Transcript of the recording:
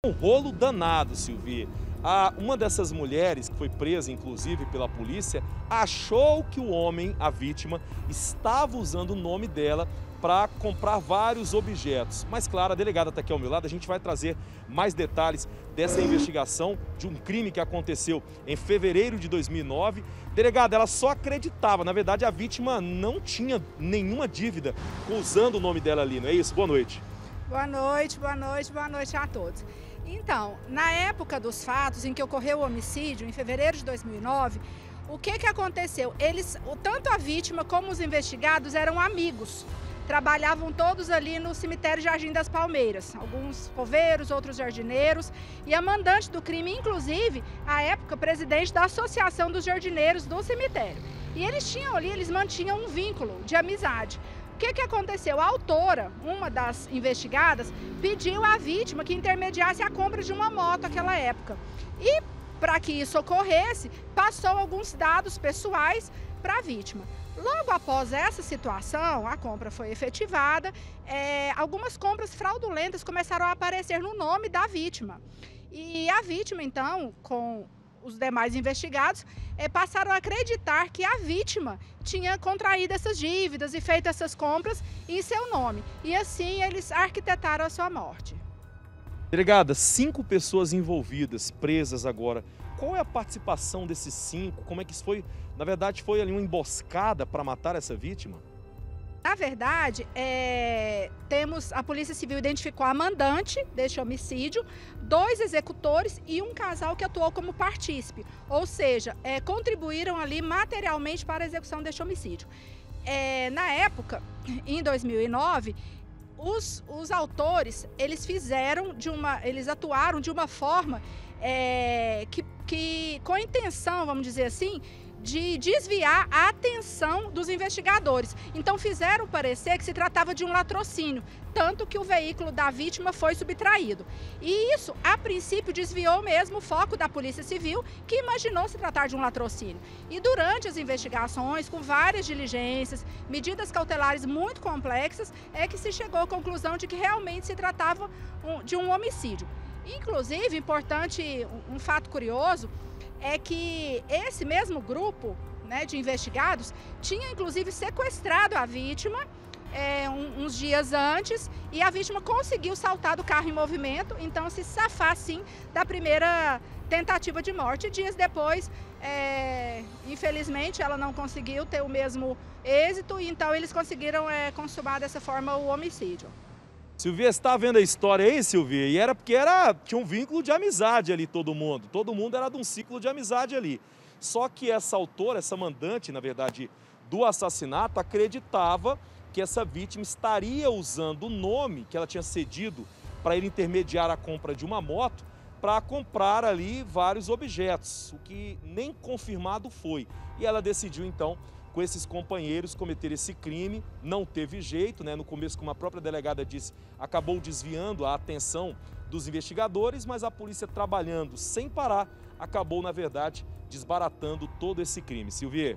Um rolo danado, Silvia. Uma dessas mulheres, que foi presa inclusive pela polícia, achou que o homem, a vítima, estava usando o nome dela para comprar vários objetos. Mas claro, a delegada está aqui ao meu lado, a gente vai trazer mais detalhes dessa investigação de um crime que aconteceu em fevereiro de 2009. Delegada, ela só acreditava, na verdade a vítima não tinha nenhuma dívida usando o nome dela ali, não é isso? Boa noite. Boa noite, boa noite, boa noite a todos. Então, na época dos fatos em que ocorreu o homicídio, em fevereiro de 2009, o que aconteceu? Tanto a vítima como os investigados eram amigos. Trabalhavam todos ali no cemitério Jardim das Palmeiras, alguns poveiros, outros jardineiros, e a mandante do crime, inclusive, à época, presidente da Associação dos Jardineiros do cemitério. E eles mantinham um vínculo de amizade. O que aconteceu? A autora, uma das investigadas, pediu à vítima que intermediasse a compra de uma moto naquela época. E, para que isso ocorresse, passou alguns dados pessoais para a vítima. Logo após essa situação, a compra foi efetivada, algumas compras fraudulentas começaram a aparecer no nome da vítima. E a vítima, então, com os demais investigados, passaram a acreditar que a vítima tinha contraído essas dívidas e feito essas compras em seu nome. E assim eles arquitetaram a sua morte. Delegada, 5 pessoas envolvidas, presas agora. Qual é a participação desses 5? Como é que isso foi? Na verdade, foi ali uma emboscada para matar essa vítima? Na verdade, a Polícia Civil identificou a mandante deste homicídio, 2 executores e um casal que atuou como partícipe, ou seja, contribuíram ali materialmente para a execução deste homicídio. Na época, em 2009, os autores, eles atuaram de uma forma que com a intenção, vamos dizer assim, de desviar a atenção dos investigadores. Então fizeram parecer que se tratava de um latrocínio, tanto que o veículo da vítima foi subtraído. E isso, a princípio, desviou mesmo o foco da Polícia Civil, que imaginou se tratar de um latrocínio. E durante as investigações, com várias diligências, medidas cautelares muito complexas, que se chegou à conclusão de que realmente se tratava de um homicídio. Inclusive, importante, um fato curioso, é que esse mesmo grupo, né, de investigados tinha inclusive sequestrado a vítima uns dias antes, e a vítima conseguiu saltar do carro em movimento, então se safar sim da primeira tentativa de morte. Dias depois, infelizmente, ela não conseguiu ter o mesmo êxito, então eles conseguiram consumar dessa forma o homicídio. Silvia, você está vendo a história aí, Silvia? E era porque tinha um vínculo de amizade ali, todo mundo era de um ciclo de amizade ali. Só que essa autora, essa mandante, na verdade, do assassinato, acreditava que essa vítima estaria usando o nome que ela tinha cedido para ele intermediar a compra de uma moto para comprar ali vários objetos, o que nem confirmado foi. E ela decidiu, então, com esses companheiros cometer esse crime. Não teve jeito, né? No começo, como a própria delegada disse, acabou desviando a atenção dos investigadores, mas a polícia, trabalhando sem parar, acabou, na verdade, desbaratando todo esse crime. Silvia.